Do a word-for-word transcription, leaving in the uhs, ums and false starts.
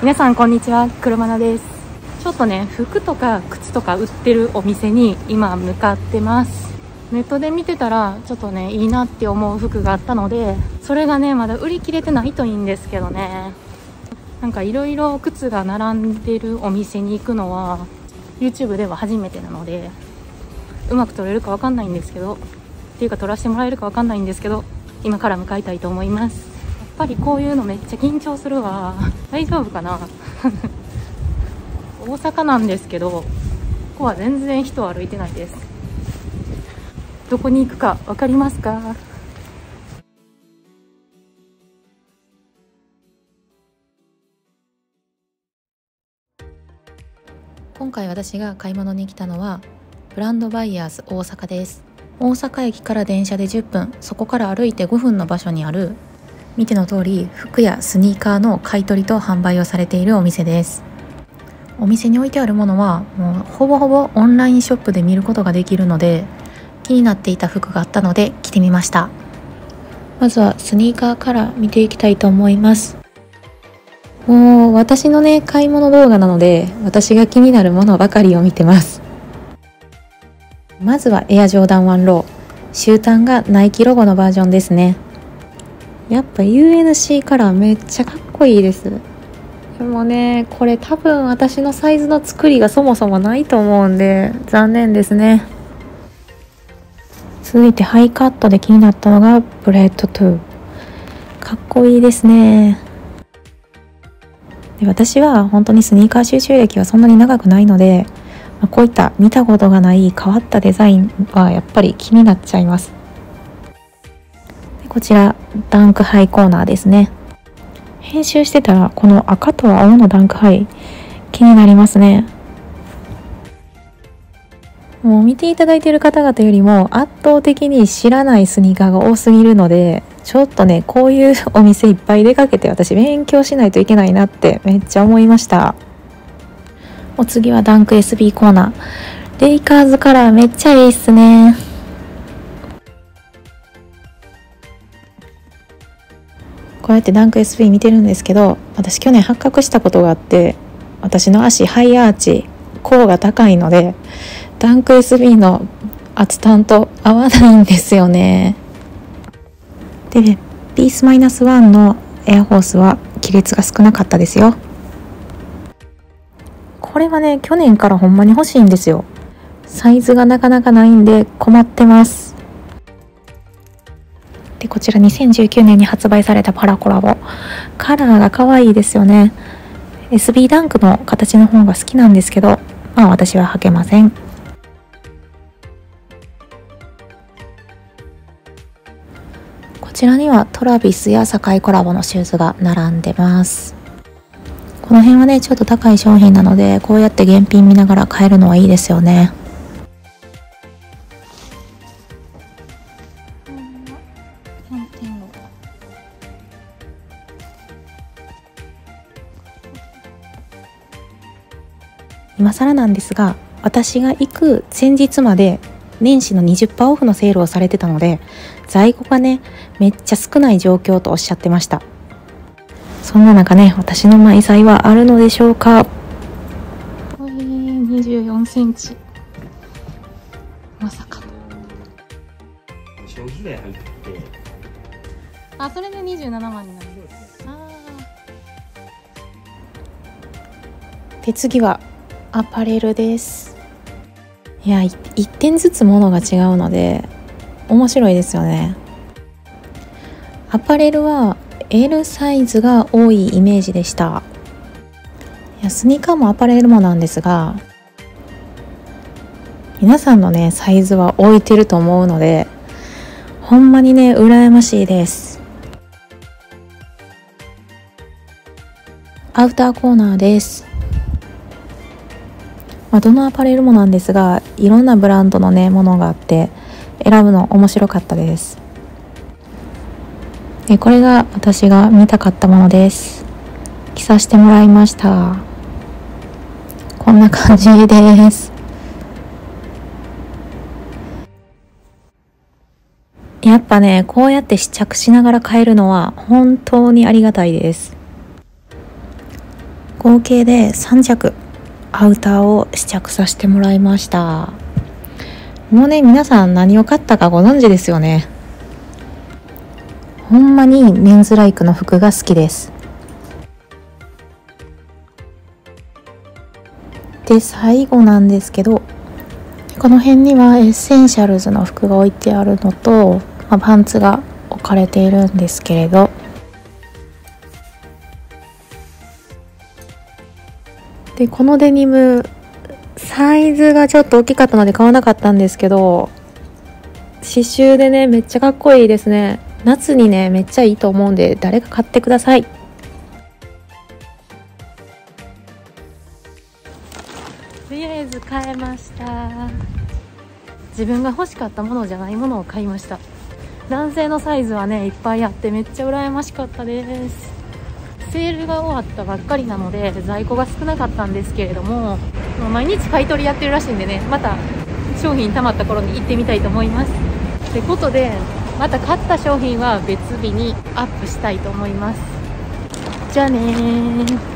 皆さんこんにちは、車菜です。ちょっとね、服とか靴とか売ってるお店に今向かってます。ネットで見てたらちょっとね、いいなって思う服があったので、それがねまだ売り切れてないといいんですけどね。なんかいろいろ靴が並んでるお店に行くのは YouTube では初めてなので、うまく撮れるかわかんないんですけど、っていうか撮らせてもらえるかわかんないんですけど、今から向かいたいと思います。やっぱりこういうのめっちゃ緊張するわ。大丈夫かな大阪なんですけど、ここは全然人歩いてないです。どこに行くか分かりますか？ 今回私が買い物に来たのはブランドバイヤーズ大阪です。大阪駅から電車でじゅっぷん、そこから歩いてごふんの場所にある、見ての通り服やスニーカーの買い取りと販売をされているお店です。お店に置いてあるものはもうほぼほぼオンラインショップで見ることができるので、気になっていた服があったので着てみました。まずはスニーカーから見ていきたいと思います。もう私のね買い物動画なので、私が気になるものばかりを見てます。まずはエアジョーダンワンロー、終端がナイキロゴのバージョンですね。やっぱ ユーエヌシー カラーめっちゃかっこいいです。でもね、これ多分私のサイズの作りがそもそもないと思うんで残念ですね。続いてハイカットで気になったのがブレッドトゥー、かっこいいですね。で、私は本当にスニーカー収集歴はそんなに長くないので、こういった見たことがない変わったデザインはやっぱり気になっちゃいます。で、こちらダンクハイコーナーですね。編集してたらこの赤と青のダンクハイ気になりますね。もう見ていただいている方々よりも圧倒的に知らないスニーカーが多すぎるので、ちょっとねこういうお店いっぱい出かけて私勉強しないといけないなってめっちゃ思いました。お次はダンク エスビー コーナー、レイカーズカラーめっちゃいいっすね。こうやってダンク エスビー 見てるんですけど、私去年発覚したことがあって、私の足ハイアーチ甲が高いのでダンク エスビー の厚端と合わないんですよね。で、ピース ワン のエアフォースは亀裂が少なかったですよ。これはね去年からほんまに欲しいんですよ。サイズがなかなかないんで困ってます。で、こちらにせんじゅうきゅうねんに発売されたパラコラボ、カラーが可愛いですよね。 エスビー ダンクの形の方が好きなんですけど、まあ私は履けません。こちらにはトラビスやサカイコラボのシューズが並んでます。この辺はねちょっと高い商品なので、こうやって現品見ながら買えるのはいいですよね。今更なんですが、私が行く前日まで年始の にじゅっパーセント オフのセールをされてたので、在庫がねめっちゃ少ない状況とおっしゃってました。そんな中ね、私のマイサイはあるのでしょうか。 にじゅうよんセンチ、まさかの消費税入って、 あ、それでにじゅうななまんになる。あで、次はアパレルです。いや、いってんずつものが違うので面白いですよね。アパレルは エル サイズが多いイメージでした。いや、スニーカーもアパレルもなんですが、皆さんのねサイズは置いてると思うので、ほんまにね羨ましいです。アウターコーナーです。まあ、どのアパレルもなんですが、いろんなブランドのねものがあって選ぶの面白かったです。で、これが私が見たかったものです。着させてもらいました。こんな感じです。やっぱねこうやって試着しながら買えるのは本当にありがたいです。 合計でさん着アウターを試着させてもらいました。もうね、皆さん何を買ったかご存知ですよね。ほんまにメンズライクの服が好きです。で、最後なんですけど、この辺にはエッセンシャルズの服が置いてあるのと、まあ、パンツが置かれているんですけれど、でこのデニムサイズがちょっと大きかったので買わなかったんですけど、刺繍でねめっちゃかっこいいですね。夏にねめっちゃいいと思うんで、誰か買ってください。 とりあえず買えました。自分が欲しかったものじゃないものを買いました。男性のサイズはねいっぱいあってめっちゃ羨ましかったです。セールが終わったばっかりなので在庫が少なかったんですけれども、もう毎日買い取りやってるらしいんでね、また商品溜まった頃に行ってみたいと思います。ってことでまた買った商品は別日にアップしたいと思います。じゃあねー。